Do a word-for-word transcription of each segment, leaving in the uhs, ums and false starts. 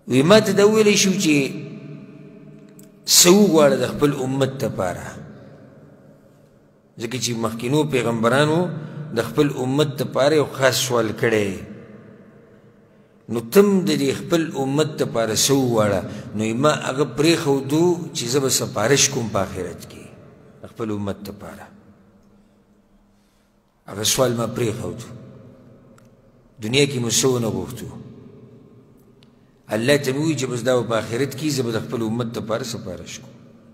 وی ما ته دا ویلی شو چې څه وغواړه د خپل امت دپاره ځکه چې مخکینو پیغمبرانو د خپل امت دپاره یو خاص سوال کړی نو تم د دې خپل امت دپاره څه وغواړه نو ما هغه پرېښودو چې زه به سپارش کوم په آخرت کې خپل امت دپاره هغه سوال ما پرېښودو دنیا کې مو څه ونه غوښتو الله ته مې ووایي چې بس دا به په آخرت کې زه به د خپل امت دپاره سپارش کوم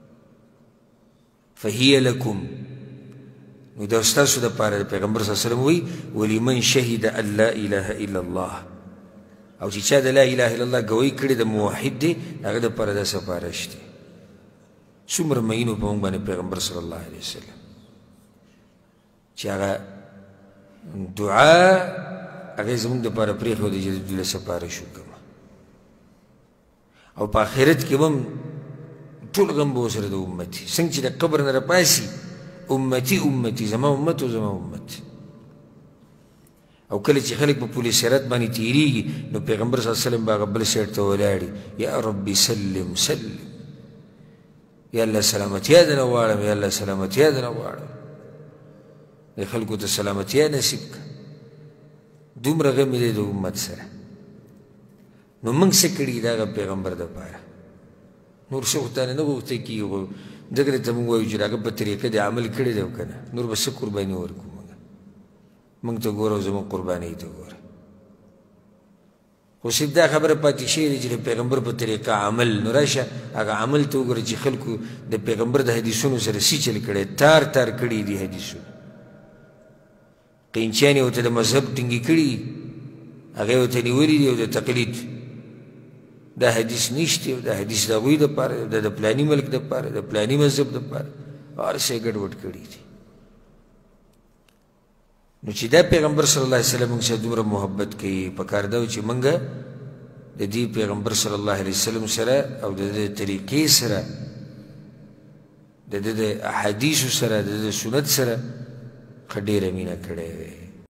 فهیه لکم نو دا ستاسو دپاره د پیغمبر صلی الله علیه وسلم وایي ولمن شهد ان لا اله الا الله او چې چا د لا اله الا الله ګوی کړې د موحد دی هغه دپاره دا سپارش دی څومره مینو په موږ باندې پیغمبر صلی الله علیه وسلم چې هغه دعا هغه زموږ دپاره پرېښودی چې دوی له سپارش وکړم او په آخرت کې به هم ټول غم به ورسره د امتي څنګه چې د قبر نه راپاسي امتي امتي زما امت او زما امت او کله چې خلک په پل صراط باندې تېرېږي نو پیغمبر صلی الله علیه وسلم به هغه بل سایډ ته ولاړي یا ربي سلم سلم یا الله سلامتیا درنه غواړم یا الله سلامتیا درنه غواړم د خلکو ته سلامتیا نصیب کړه دومره غم دی د امت سره نو موږ څه کړي د هغه پیغمبر دپاره نور څه خو تانه نه غوښتی کېږي خو ځکه ته موږ وایو چې د هغه په طریقه دې عمل کړی دی او که نه نور به څه قرباني ورکړو موږ موږ ته ګوره او زموږ قربانۍ ته ګوره خو صرف دا خبره پاتې شوې ده چې د پیغمبر په طریقه عمل نو راشه هغه عمل ته وګوره چې خلکو د پیغمبر د حدیثونو سره سی چل کړی تار تار کړي دي حدیثونه قینچیان یې ورته د مذهب ټینګې کړي هغه یې ورته نیولي دي او د تقلید دا حدیث نشته دا حدیث د هغوی دپاره دا د پلاني ملک دپاره د پلاني مذهب دپاره هر شی ګډوډ کړي دي نو چې دا پیغمبر صلی الله علیه وسلم موږ سره دومره محبت کوي پکار ده چې موږ د دې پیغمبر صلی الله علیه وسلم سره او د دې طریقې سره د دې د احادیثو سره د دې سنت سره ښه ډېره مینه کړې وې